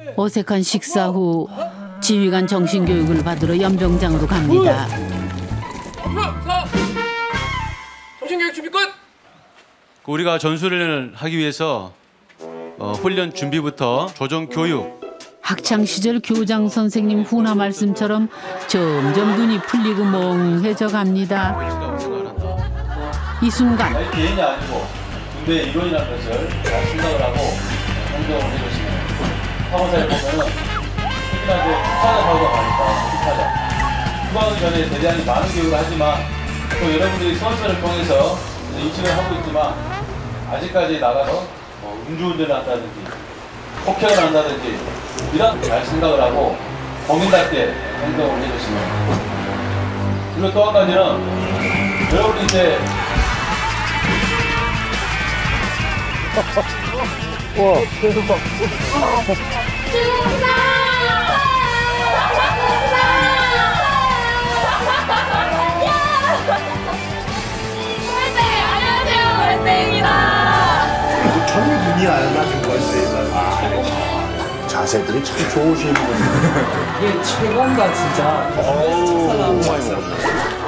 어색한 식사 후 지휘관 정신교육을 받으러 연병장으로 갑니다. 정신교육 준비 끝! 우리가 전술을 하기 위해서 훈련 준비부터 조정 교육. 학창 시절 교장 선생님 훈화 말씀처럼 점점 눈이 풀리고 멍해져 갑니다. 이 순간 개인이 아니고 군대 이론이라는 것을 잘 생각을 하고 행동을 해주시면 사무사에 보면은 특히나 후타자 사고가 많으니까 후타자. 휴가하기 전에 대대장이 많은 교육을 하지만 또 여러분들이 선수를 통해서 인식을 하고 있지만 아직까지 나가서 음주운전을 한다든지 폭행을 한다든지 이런 잘 생각을 하고 공인답게 행동을 해주시면. 그리고 또 한 가지는 여러분이 이제 와, 대박. 천분이 알맞은 걸세. 자세들이 참 좋으신 분이에요. 이게 최고인가 진짜. 어우, 많이 먹었네.